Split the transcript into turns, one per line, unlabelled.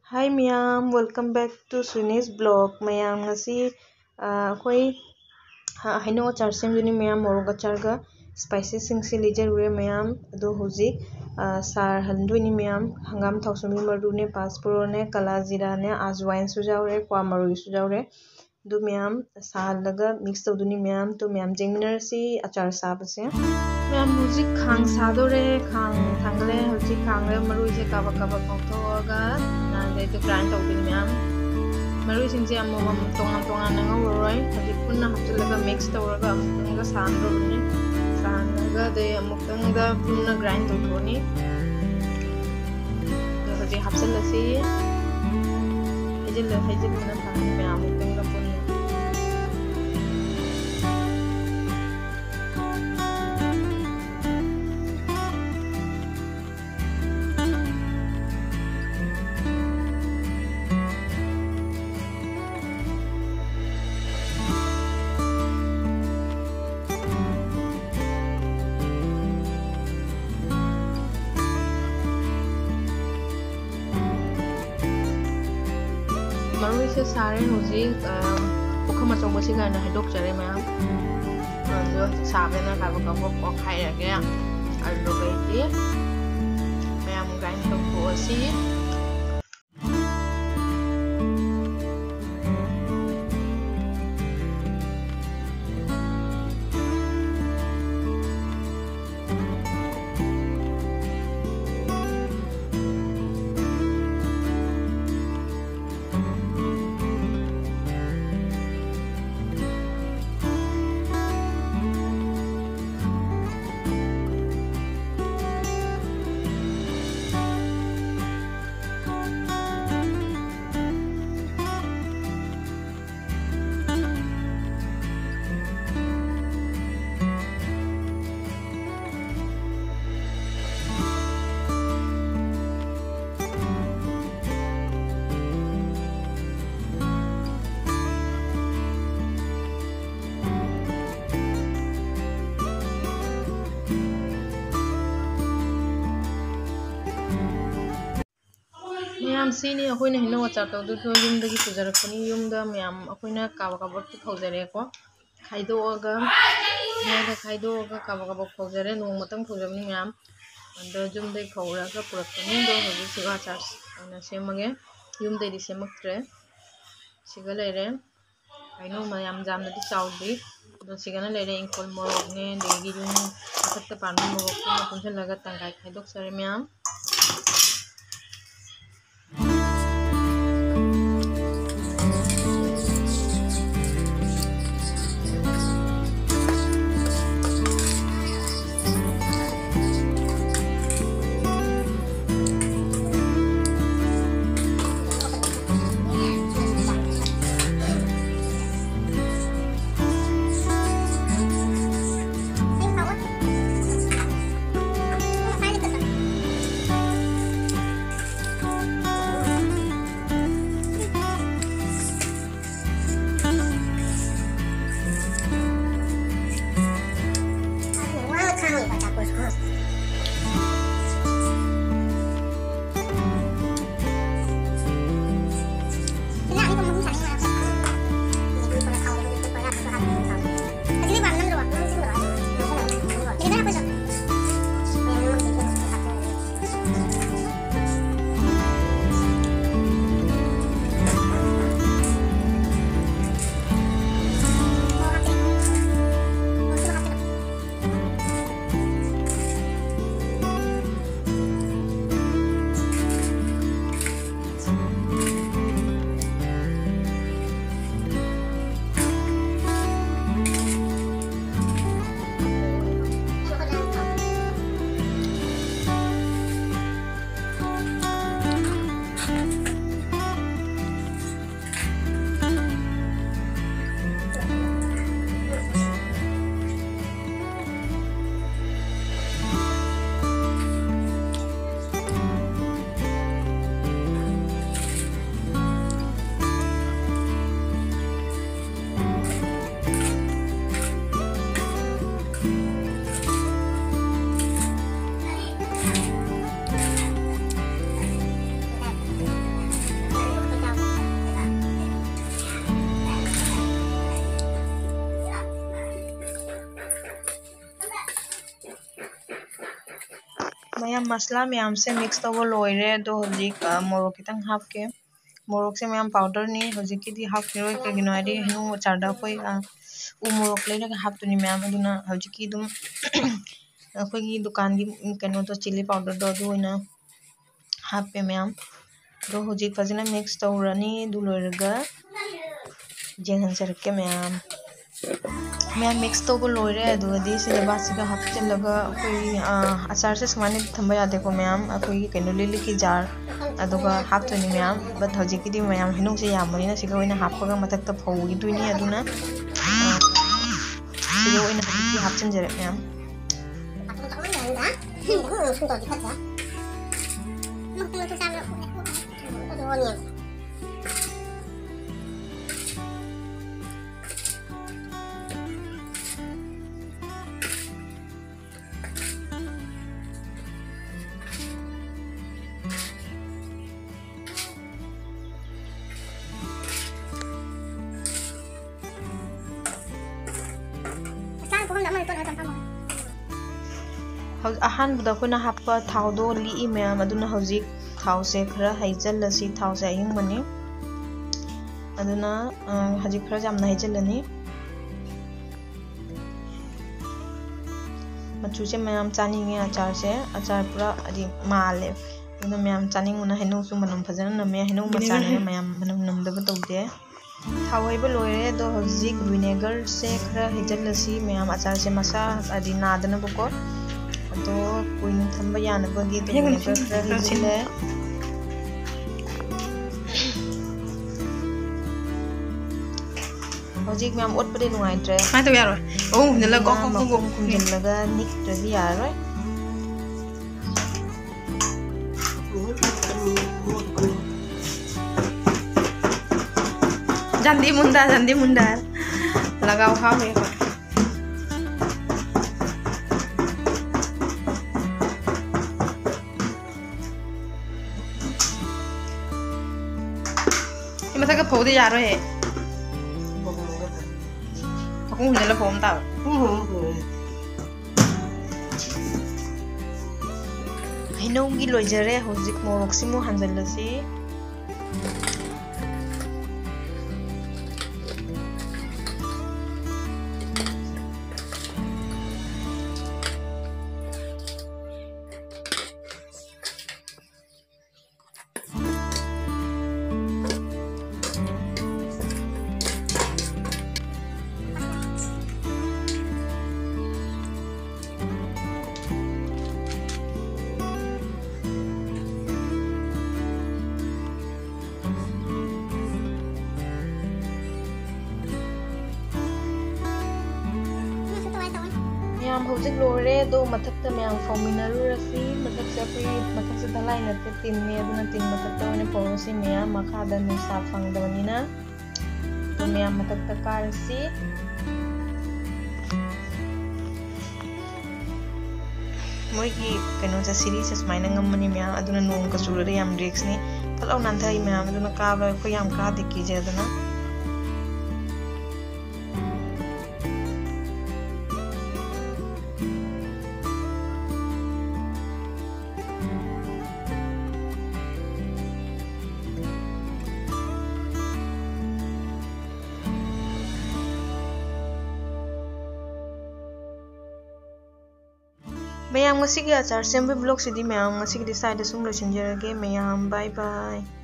Hi Miyam, welcome back to Suni's blog. Mayam ngasi koi haino achar semduni Miyam morok acharga spices singsi lijarure Miyam ado hoji sar handuni Miyam hangam thausumi marune pasporone kala jira ne ajwain sujaure kwa marui sujaure do Miyam sahalaga mix tawduni Miyam to Miyam jengminarsi achar sabase Miyam hoji khang sadore khang thangale hoji khangre marui se kaba kaba pauthoga na itu grind tawduni Miyam marui singse amom tongan na ngawroi hadi punna hapchalaga mix tawraga amutanga sandroni sanaga de amutanga punna grind tawdoni do hadi hapchalasi hejil na thani Miyam amutanga punna marui se sare hoji pukam achong si kana haidok jare Miyam ando sabena kaba kaba ko khairage allo gaiti Miyam grind tawsi Miyam sini akoina hino achar tawdu to yumdagi pujarakpani yumda Miyam akoina kaba kaba faujare ko khaidoga kaba kaba faujare nongmatang faujabni Miyam ando yumdai fauraga purakpani do hoji siga achar aina semage yumdai di semaktre siga leire haino Miyam jamnadi chaudi do sigana leire inkol morokne degi yum akatta pandu morokne punchalaga tangkai khaidok sare Miyam मसला ma'am से मिक्स तब लोरे दो हजिक मोरक खितंग हापके मोरक से ma'am powder नी हजिक की हापकिरो कगिनो आदि हेनु चारदा कोई उ मोरक लेना हापतुनी मैम अदुना हजिक की दुम अखोगी दुकान की कनो तो चिली पाउडर दो अदुना हापे मैम दो हजिक फजना मिक्स तौरनी दु लोरगा जेंगन सरके मैम मिक्स तब लोरे अदुदी सिलेबासिगा हापचलगा कोई अचार से समाने थंबा यादे को मैम अखोगी कनो लिली की जार अदुगा हापतुनी मैम बट हजिक की मैम हेनु से यामनिना सिगा ओइना हापगा मथक्ता फौगी दुनी अदुना सिगा ओइना हजिक हापचन जरे मैम अहानबदा कोना हापा थाउदो ली मैम अदुना हजिक थाउ से खरा हैजलसी थाउ से अयंग बनी अदुना हजिक खरा जामना हैजलनी मचू से मैम चानिंगे अचार पूरा अदि माले अदुना मैम चानिंगुना हेनु सु मनम फजना नमे हेनु मचाने मैम मनम नमदब तौदे थाउ हैब लोरे दो हजिक विनेगर से खरा हैजलसी मैम अचार से मसा अदि नादना बको तो कोई थंबा यानबगी तो विनेगर खरा हैजले हजिक मैम ओटपदे नुआइत्रे
माय तो यारो ओ नला को
कुमजलगा निकत्रदि यारोय
जंदी मुंडा लगाओ हां में मसा का फोदे यारो है hunjala phom ta
hinongi loijare hojik morok simu hanjalasi ma'am हजिक लोरे दो मथक मैम फौमिनरुरसी मथक से कोई मथक से दलाई नते तीन ने अदुना तीन मथक ने पौरसी मैम मखादा नुसा फंगदवनिना तो मैम मथक कारसी मोइगी कनो से सीरीज से स्माइना ngमनी मैम अदुना नोंग का चुररे याम रिक्स ने फलाउ नंथाई मैम अदुना काबा को याम का दिकी जे अदुना ma'am ngasi ga achar sembe blog sidi ma'am ngasi di side sum lo chinjara ge ma'am bye bye